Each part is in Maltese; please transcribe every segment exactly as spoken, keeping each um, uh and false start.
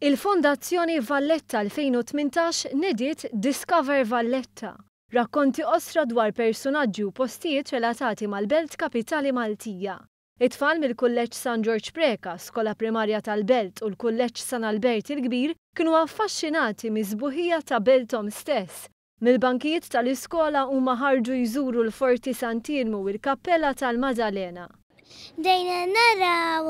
Il-Fondazzjoni Valletta alfejn u tmintax nediet Discover Valletta, rakkonti osra dwar personaġġi u postijiet relatati mal-Belt Kapitali Maltija. It-tfal mill-Kulleġġ San George Preka, skola primarja tal-Belt u l-Kulleġġ Sant'Iermu il-Kbir kienu affaxxinati miż-sbuħija ta' Belthom stess. Mill-bankijiet tal-iskola huma ħarġu jżuru l-Forti Sant'Iermu u l-Kappella tal-Madalena. Dejna naraw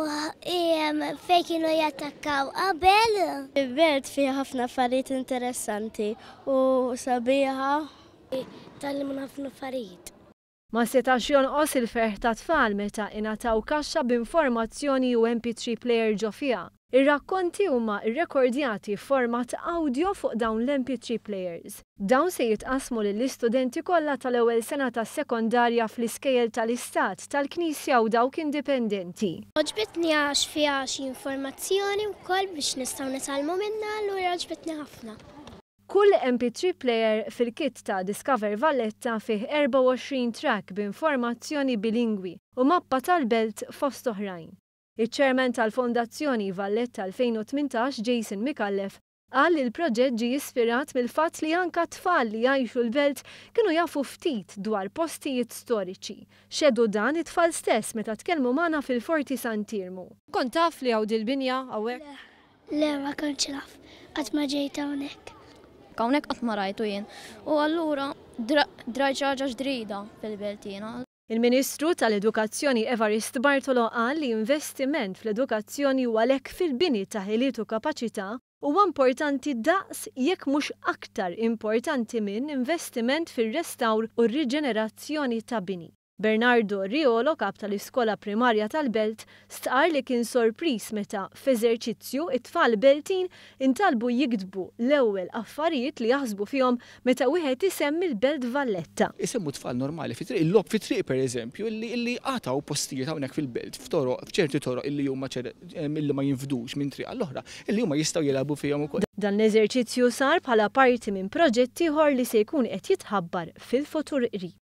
fejn kienu jattakkaw qabel. Il-Belt fiha ħafna affarijiet interessanti u sabiħa Tallimna ħafna affarijiet. Ma setax jonqos il-ferħ ta' tfal meta ingħataw kaxxa b'informazzjoni u M P three player ġo fiha. Ir-rakkonti huma rrekordjati f'format awdjo fuq dawn l-M P three players. Dawn se jitqasmu lill-istudenti kollha tal-ewwel sena tas-sekondarja fl-iskejjel tal-istat, tal-Knisja u dawk indipendenti. Oġbitni għax fiha xi informazzjoni wkoll biex nistgħu nitalmu minnha, allura oġbitni ħafna. Kull M P three player fil-kit ta' Discover Valletta fih erba' u għoxrin track b'informazzjoni bilingwi u mappa tal-Belt fost oħrajn. Iċ-ċermen tal-Fondazzjoni Valletta alfejn u tmintax, Jason Mikallef, qal li l-proġett ġie ispirat mill-fatt li anke tfal li jgħixu l-Belt kienu jafu ftit dwar postijiet storiċi. Xedu dan it-tfal stess meta tkellmu magħna fil-Forti Sant'Iermu. Kont taf li hawn dil-binja hawnhekk? Le, ma kontx naf, qatt ma ġejt hawnhekk. Hawnhekk qatt ma rajtu jien. U allura drajt ħaġa ġdida fil-Belt jiena. Il-Ministru tal-Edukazzjoni Evarist Bartolo qal li investiment fl-edukazzjoni u għalhekk fil-bini ta' ħiliet u kapaċità huwa importanti daqs jekk mhux aktar importanti minn investiment fir-restawr u r-riġenerazzjoni ta' bini. Bernardo Riolo, kap tal-iskola primarja tal-Belt, stqar li kien sorpriż meta f'eżerċizzju it-tfal Beltin intalbu jiktbu l-ewwel affarijiet li jaħsbu fihom meta wieħed isemmi l-Belt Valletta. Isemmu tfal normali fi triq, il-lob fi triq pereżempju illi għataw postijiet hawnhekk fil-Belt f'toroq, f'ċerti toroq illi huma illi ma jinfdux minn triq għall-oħra, illi huma jistgħu jilagħbu fihom ukoll. Dan l-eżerċizzju sar bħala parti minn proġett ieħor li se jkun qed jitħabbar fil-futur qrib.